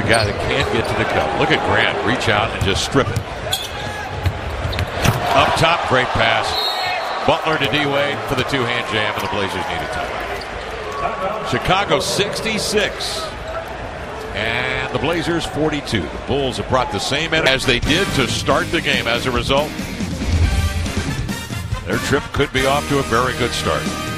guy that can't get to the cup. Look at Grant reach out and just strip it. Up top, great pass. Butler to D-Wade for the two-hand jam, and the Blazers need a timeout. Chicago 66. And the Blazers 42. The Bulls have brought the same energy as they did to start the game. As a result, their trip could be off to a very good start.